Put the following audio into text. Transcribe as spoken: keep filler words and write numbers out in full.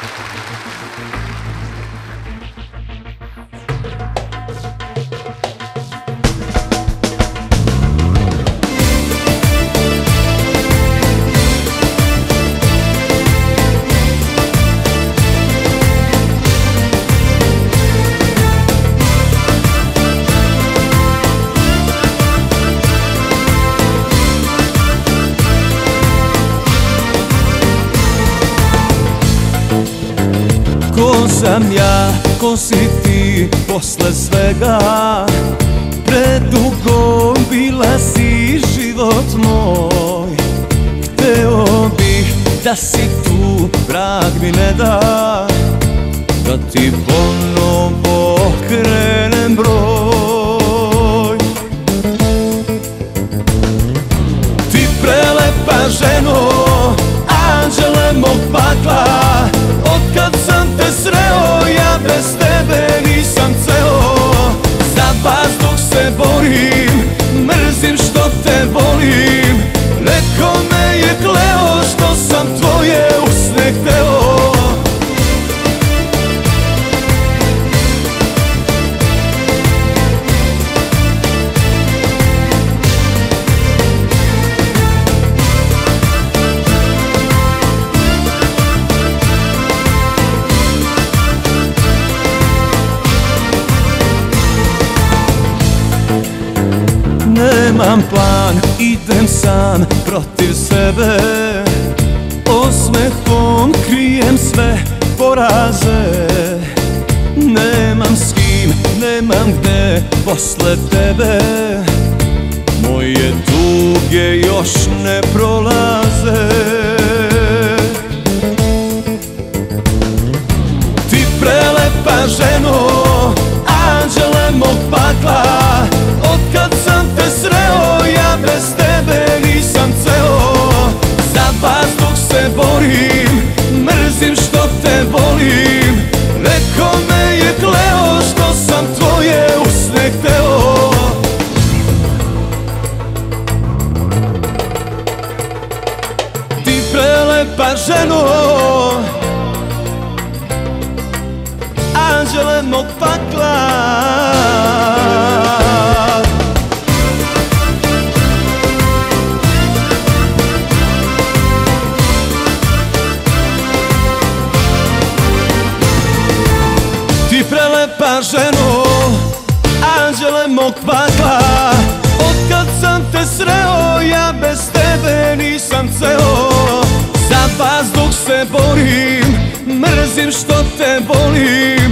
Ko sam ja, ko si ti posle svega? Predugo bila si život moj. Hteo bih da si tu, vrag mi ne da, da ti ponovo krenem broj. Ti prelepa ženo, anđele mog pakla, otkad sam te sreo, ja bez tebe nisam ceo. Za vazduh se borim, mrzim što te volim. Neko me je kleo što sam tvoje usne hteo. Nemam plan, idem sam protiv sebe. Osmehom krijem sve poraze. Nemam s kim, nemam gde posle tebe. Moje tuge još ne prolaze. Ti prelepa ženo, anđele mog pakla, otkad sam te sreo, ja bez tebe nisam ceo. Za vazduh se borim, mrzim što te volim. Neko me je kleo što sam tvoje usne hteo. Ti prelepa ženo, anđele mog pakla. Ti prelepa ženo, anđele mog pakla, otkad sam te sreo, ja bez tebe nisam ceo. Za vazduh se borim, mrzim što te volim.